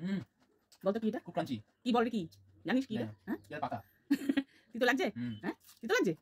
বলতো কি এটা? খুব ক্রাঞ্চি। কি বল রে কি? জানিস কি এটা? হ্যাঁ? এর পাতা। তিতো লাগছে? হ্যাঁ? তিতো লাগছে?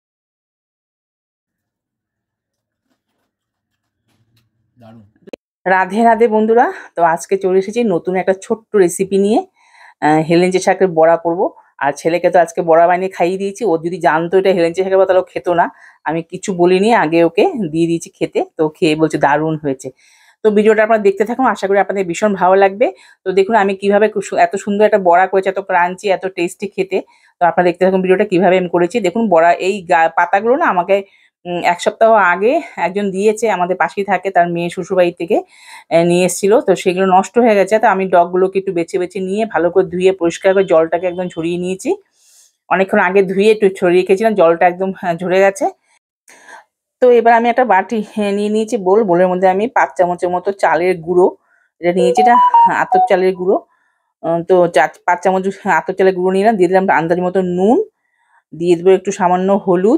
দারুণ। রাধে রাধে বন্ধুরা। তো আজকে চলে এসেছি নতুন একটা ছোট্ট রেসিপি নিয়ে। হেলেঞ্চে শাকের বড়া করব। আর ছেলেকে তো আজকে বড়া বানিয়ে খাইয়ে দিয়েছি। ও যদি জানতো এটা হেলেঞ্চে শাকের বড়া তাহলে ও খেতো না। আমি কিছু বলিনি, আগে ওকে দিয়ে দিয়েছি খেতে। তো খেয়ে বলছে দারুণ হয়েছে। তো ভিডিওটা আপনারা দেখতে থাকুন, আশা করি আপনাদের ভীষণ ভালো লাগবে। তো দেখুন আমি কিভাবে এত সুন্দর একটা বড়া করেছি, এত ক্রাঞ্চি, এত টেস্টি খেতে। তো আপনারা দেখতে থাকুন ভিডিওটা কিভাবে আমি করেছি। দেখুন বড়া এই পাতাগুলো না আমাকে ১ সপ্তাহ আগে একজন দিয়েছে, আমাদের পাশেই থাকে, তার মেয়ে শ্বশুরবাড়ি থেকে নিয়ে এসেছিল। তো সেগুলো নষ্ট হয়ে গেছে। তো আমি ডগগুলোকে একটু বেছে বেছে নিয়ে ভালো করে ধুয়ে পরিষ্কার করে জলটাকে একদম ঝরিয়ে নিয়েছি। অনেকক্ষণ আগে ধুয়ে একটু ছড়িয়ে রেখেছিলাম, জলটা একদম ঝরে গেছে। তো এবার আমি একটা বাটি নিয়ে নিয়েছি, বোলের মধ্যে আমি ৫ চামচের মতো চালের গুঁড়ো এটা নিয়েছি। এটা আতপ চালের গুঁড়ো। তো ৫ চামচ আতপ চালের গুঁড়ো নিলাম, দিয়ে দিলাম আন্দাজ মতো নুন, দিয়ে দেবো একটু সামান্য হলুদ,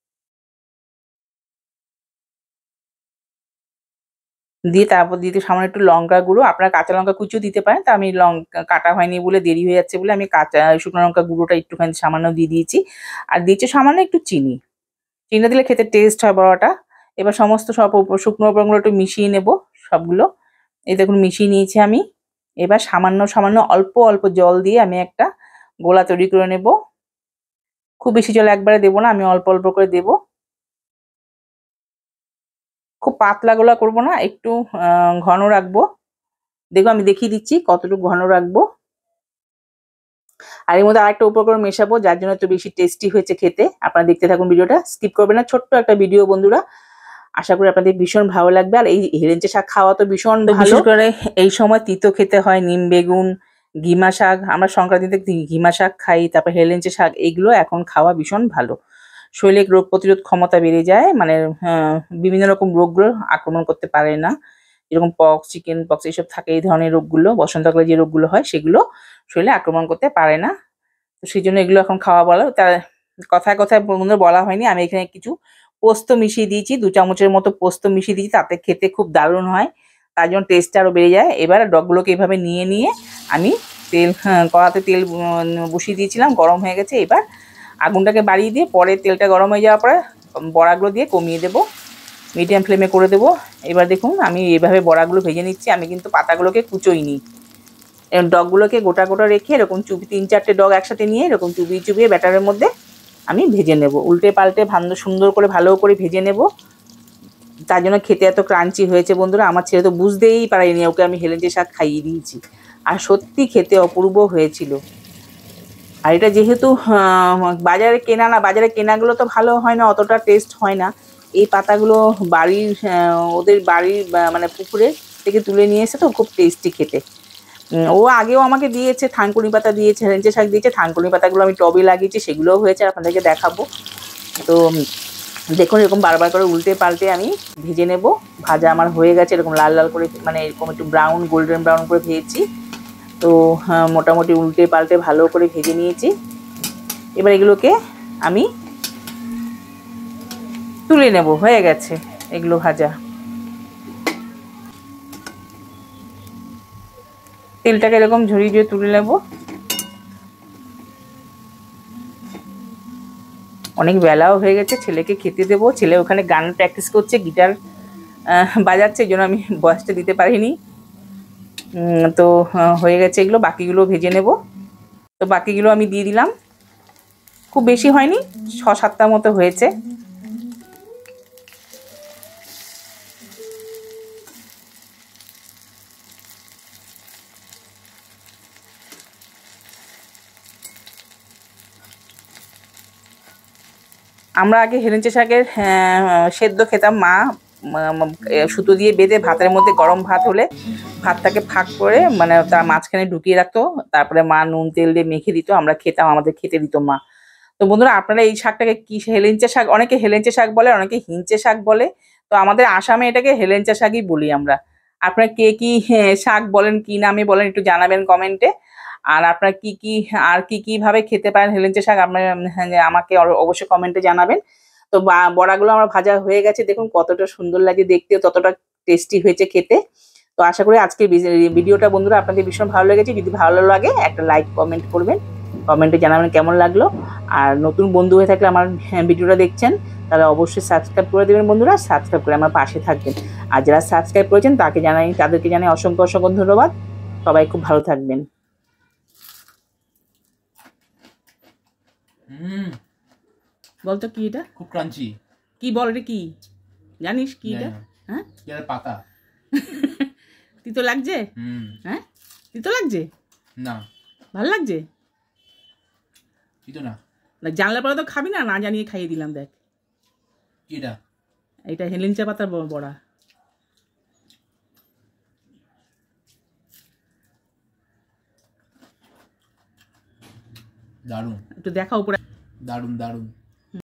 দিয়ে তারপর দিতে সামান্য একটু লঙ্কা গুঁড়ো। আপনারা কাঁচা লঙ্কা কুচিও দিতে পারেন। তা আমি লঙ্কা কাটা হয়নি বলে, দেরি হয়ে যাচ্ছে বলে আমি কাঁচা শুকনো লঙ্কা গুঁড়োটা একটুখানি সামান্য দিয়ে দিয়েছি। আর দিয়েছি সামান্য একটু চিনি। চিনি দিলে খেতে টেস্ট হয় বড়াটা। এবার সমস্ত সব শুকনো উপকরণগুলো একটু মিশিয়ে নেব সবগুলো। এই দেখুন মিশিয়ে নিয়েছি আমি। এবার সামান্য সামান্য অল্প অল্প জল দিয়ে আমি একটা গোলা তৈরি করে নেব। খুব বেশি জল একবারে দেবো না, আমি অল্প অল্প করে দেবো। খুব পাতলা গোলা করবো না, একটু ঘন রাখবো। দেখো আমি দেখিয়ে দিচ্ছি কতটুকু ঘন রাখবো। আর এর মধ্যে আরেকটা উপকরণ মেশাবো, যার জন্য একটু বেশি টেস্টি হয়েছে খেতে। আপনারা দেখতে থাকুন ভিডিওটা, স্কিপ করবেন না। ছোট্ট একটা ভিডিও বন্ধুরা, আশা করি আপনাদের ভীষণ ভালো লাগবে। আর এই হেলেঞ্চে শাক খাওয়া তো ভীষণ ভালো। বিশেষ করে এই সময় তিতো খেতে হয়, নিম বেগুন, ঘিমা শাক, আমরা সংক্রান্তিতে ঘিমা শাক খাই, তারপর হেলেঞ্চে শাক, এগুলো এখন খাওয়া ভীষণ ভালো। শরীরে রোগ প্রতিরোধ ক্ষমতা বেড়ে যায়, মানে বিভিন্ন রকম রোগগুলো আক্রমণ করতে পারে না। যেরকম পক্স, চিকেন পক্স এইসব থাকে, এই ধরনের রোগগুলো, বসন্তকালে যে রোগগুলো হয় সেগুলো শরীরে আক্রমণ করতে পারে না। তো সেই জন্য এগুলো এখন খাওয়া বলো। তার কথায় কথায় বন্ধুরা বলা হয়নি, আমি এখানে কিছু পোস্ত মিশিয়ে দিয়েছি, ২ চামচের মতো পোস্ত মিশিয়ে দিয়েছি, তাতে খেতে খুব দারুণ হয়। তার জন্য টেস্টটা আরও বেড়ে যায়। এবার ডগগুলোকে এভাবে নিয়ে নিয়ে আমি কড়াতে তেল বসিয়ে দিয়েছিলাম, গরম হয়ে গেছে। এবার আগুনটাকে বাড়িয়ে দিয়ে পরে তেলটা গরম হয়ে যাওয়ার পরে বড়াগুলো দিয়ে কমিয়ে দেবো, মিডিয়াম ফ্লেমে করে দেবো। এবার দেখুন আমি এইভাবে বড়াগুলো ভেজে নিচ্ছি। আমি কিন্তু পাতাগুলোকে কুচোইনি, এরকম ডগগুলোকে গোটা গোটা রেখে এরকম ৩-৪টে ডগ একসাথে নিয়ে এরকম চুবিয়ে চুবিয়ে ব্যাটারের মধ্যে আমি ভেজে নেব। উল্টে পাল্টে সুন্দর করে ভালো করে ভেজে নেব। তার জন্য খেতে এত ক্রাঞ্চি হয়েছে বন্ধুরা। আমার ছেলে তো বুঝতেই পারেনি, ওকে আমি হেলেঞ্চে শাক খাইয়ে দিয়েছি। আর সত্যি খেতে অপূর্ব হয়েছিল। আর এটা যেহেতু বাজারে কেনা না, বাজারে কেনাগুলো তো ভালো হয় না, অতটা টেস্ট হয় না। এই পাতাগুলো বাড়ির ওদের বাড়ির মানে পুকুরে থেকে তুলে নিয়ে এসে তো খুব টেস্টি খেতে। ও আগেও আমাকে দিয়েছে, থানকুনি পাতা দিয়েছে, হেলেঞ্চে শাক দিয়েছে। থানকুনি পাতাগুলো আমি টবে লাগিয়েছি, সেগুলোও হয়েছে, আপনাদেরকে দেখাবো। তো দেখুন এরকম বারবার করে উল্টে পাল্টে আমি ভেজে নেব। ভাজা আমার হয়ে গেছে, এরকম লাল লাল করে, মানে এরকম একটু ব্রাউন, গোল্ডেন ব্রাউন করে ভেজেছি। তো মোটামুটি উল্টে পাল্টে ভালো করে ভেজে নিয়েছি। এবার এগুলোকে আমি তুলে নেব, হয়ে গেছে এগুলো ভাজা। তেলটাকে এরকম ঝরিয়ে ঝরিয়ে তুলে নেব। অনেক বেলাও হয়ে গেছে, ছেলেকে খেতে দেবো। ছেলে ওখানে গান প্র্যাকটিস করছে, গিটার বাজাচ্ছে, এই জন্য আমি ভয়েসটা দিতে পারিনি। তো হয়ে গেছে এগুলো, বাকিগুলো ভেজে নেব। তো বাকিগুলো আমি দিয়ে দিলাম, খুব বেশি হয়নি, ৬-৭টা মতো হয়েছে। আমরা আগে হেলেঞ্চে শাকের সেদ্ধ খেতাম। মা সুতো দিয়ে বেঁধে ভাতের মধ্যে, গরম ভাত হলে ভাতটাকে ফাঁক করে মানে তার মাঝখানে ঢুকিয়ে রাখতো, তারপরে মা নুন তেল দিয়ে মেখে দিত, আমরা খেতাম, আমাদের খেতে দিত মা। তো বন্ধুরা আপনারা এই শাকটাকে কি, হেলেঞ্চে শাক, অনেকে হেলেঞ্চে শাক বলে, অনেকে হিঞ্চে শাক বলে। তো আমাদের আসামে এটাকে হেলেঞ্চে শাকই বলি আমরা। আপনারা কে কি শাক বলেন, কি নামে বলেন, একটু জানাবেন কমেন্টে। আর আপনারা কি কি, আর কি কি ভাবে খেতে পারেন হেলেঞ্চে শাক, আপনারা আমাকে অবশ্যই কমেন্টে জানাবেন। তো বড়াগুলো আমার ভাজা হয়ে গেছে, দেখুন কতটা সুন্দর লাগে দেখতে, ততটা টেস্টি হয়েছে খেতে। তো তো আশা করি আজকে ভিডিওটা বন্ধুরা আপনাদের ভীষণ ভালো লেগেছে। যদি ভালো লাগে একটা লাইক কমেন্ট করবেন, কমেন্টে জানাবেন কেমন লাগলো। আর নতুন বন্ধু হয়ে থাকলে আমার ভিডিওটা দেখছেন তাহলে অবশ্যই সাবস্ক্রাইব করে দেবেন বন্ধুরা, সাবস্ক্রাইব করে আমার পাশে থাকবেন। আর যারা সাবস্ক্রাইব করেছেন তাদেরকে জানাই অসংখ্য অসংখ্য ধন্যবাদ। সবাই খুব ভালো থাকবেন। বলতো কি এটা? খুব ক্রাঞ্চি। কি বল এটা কি জানিস কি এটা? হ্যাঁ এটা পাতা। তিতো লাগছে? হ্যাঁ তিতো লাগছে? না ভালো লাগছে? তিতো না। জানলা পরে তো খাবি না, না জানিয়ে খাইয়ে দিলাম। দেখ এটা এটা হেলেঞ্চা পাতার বড়া। দারুণ, একটু দেখা উপরে। দারুণ দারুণ।